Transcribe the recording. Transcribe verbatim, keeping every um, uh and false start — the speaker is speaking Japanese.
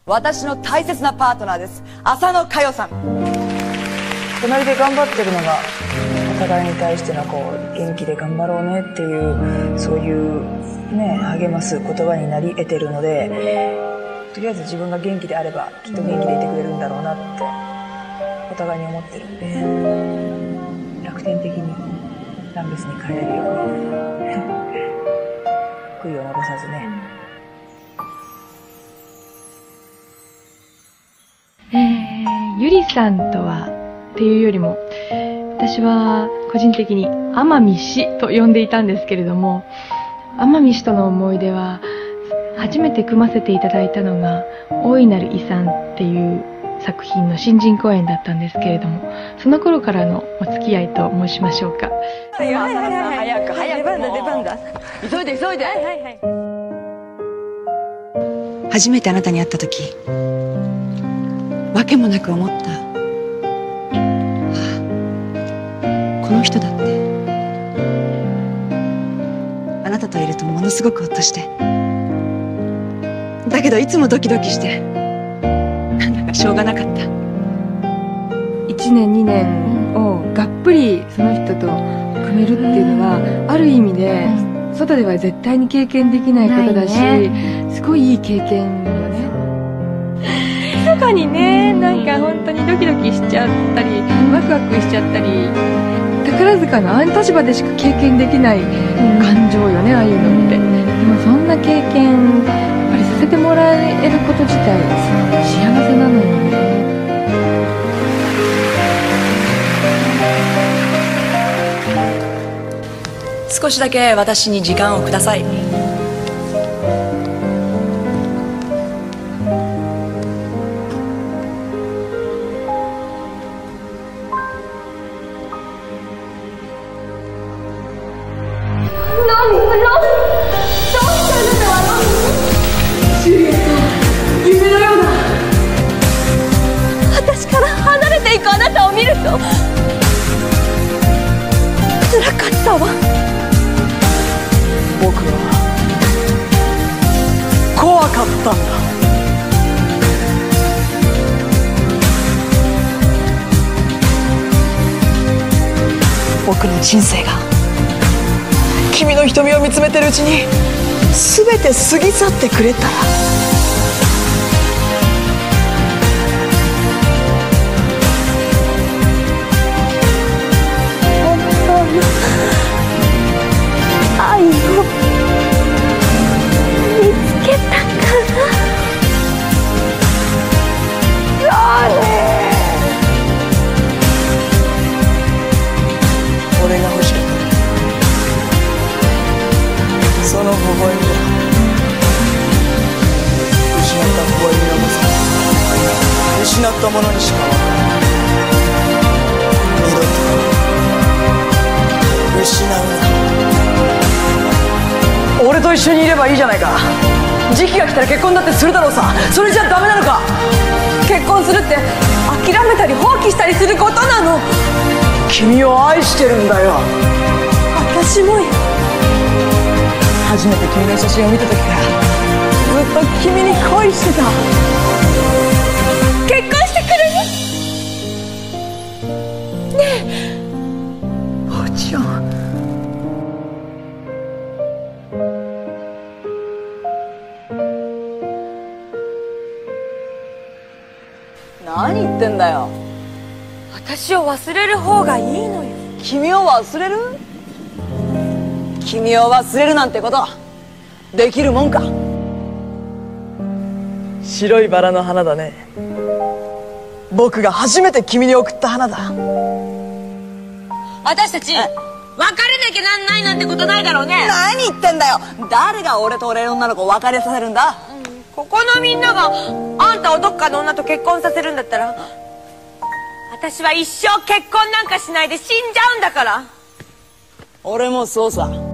私の大切なパートナーです。浅野佳代さん。 隣で頑張ってるのがお互いに対してのこう元気で頑張ろうねっていうそういうね励ます言葉になり得てるので、とりあえず自分が元気であればきっと元気でいてくれるんだろうなってお互いに思ってるんで、楽天的にランベスに帰れるように悔いを残さずね。 えー、ゆりさんとはっていうよりも、私は個人的に天海氏と呼んでいたんですけれども、天海氏との思い出は初めて組ませていただいたのが大いなる遺産っていう作品の新人公演だったんですけれども、その頃からのお付き合いと申しましょうか。 はいはいはいはい、早く早く、出番だ出番だ、急いで急いで。はいはいはい。 初めてあなたに会った時、わけもなく思った。この人だって。あなたといるとものすごくほっとして、だけどいつもドキドキして、なんだかしょうがなかった。 いちねんにねんをがっぷりその人と組めるっていうのは、ある意味で外では絶対に経験できないことだし、すごいいい経験よね。密かにね、なんか本当にドキドキしちゃったりワクワクしちゃったり、宝塚のあの立場でしか経験できない感情よね、ああいうのって。でもそんな経験やっぱりさせてもらえること自体幸せなのよね。 少しだけ私に時間をください。 私から離れていくあなたを見ると辛かったわ。 僕は怖かったんだ。僕の人生が君の瞳を見つめてるうちに全て過ぎ去ってくれたら、 愛を見つけたから俺が欲しかった、その微笑みだ。失った微笑みの重さ、失ったものにしか分からない。二度と失うな。俺と一緒にいればいいじゃないか。時期が来たら結婚だってするだろうさ。それじゃダメなのか。結婚するって諦めたり放棄したりすることなの。君を愛してるんだよ。 私もよ。 初めて君の写真を見た時からずっと君に恋してた。 結婚してくれる？ねえ。 もちろん。何言ってんだよ。 私を忘れる方がいいのよ。 君を忘れる？君を忘れるなんてことできるもんか。白いバラの花だね。僕が初めて君に送った花だ。 私たち別れなきゃなんないなんてことないだろうね。 何言ってんだよ。誰が俺と俺の女の子を別れさせるんだ。 ここのみんながあんたをどっかの女と結婚させるんだったら、私は一生結婚なんかしないで死んじゃうんだから。 俺もそうさ。